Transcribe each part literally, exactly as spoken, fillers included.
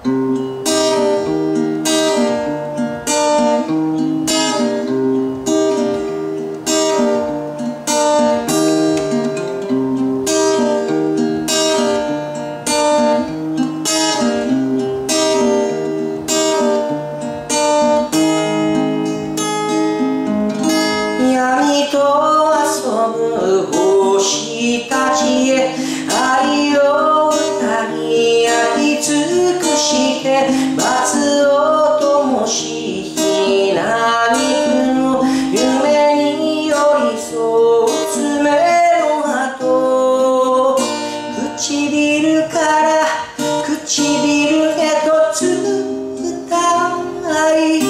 闇と遊ぶ星たちへ愛を歌に焼き尽くして罰を灯しひなびくの夢に寄り添う爪の跡唇から唇へと伝い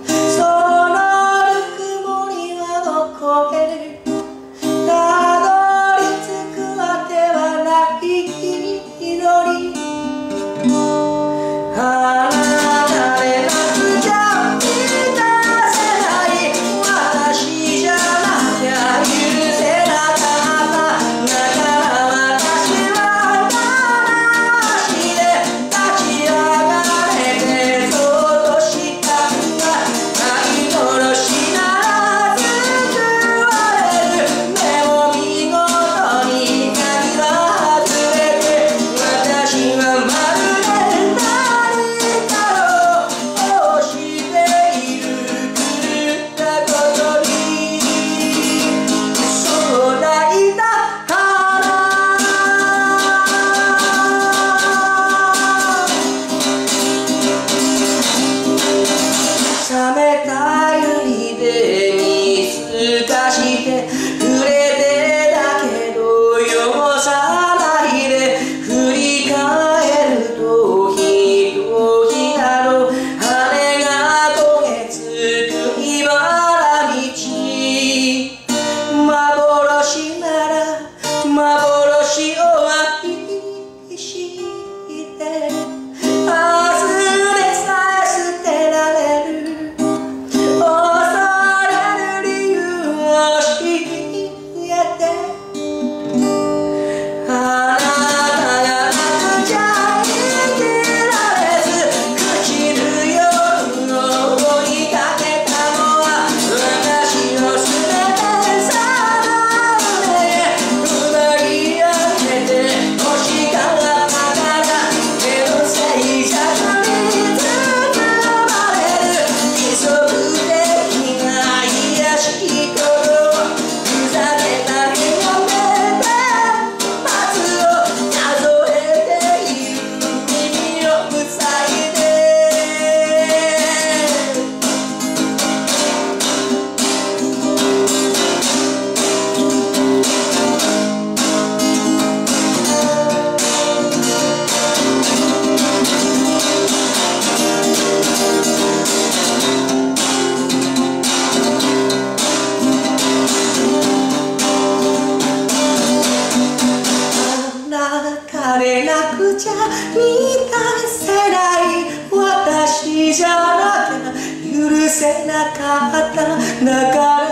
たどり着くあてはない祈りあなたでなくちゃ満たせない私じゃなきゃ許せなかっただから私は話で立ち上がれてそうとしたんだ愛殺しな冷めた指で見透かして触れてだけど汚さないで振り返るとひとひらの羽が焦げつく茨道幻なら幻を愛して明日でさえ捨てられるでなくちゃ満たせない私じゃなきゃ許せなかっただから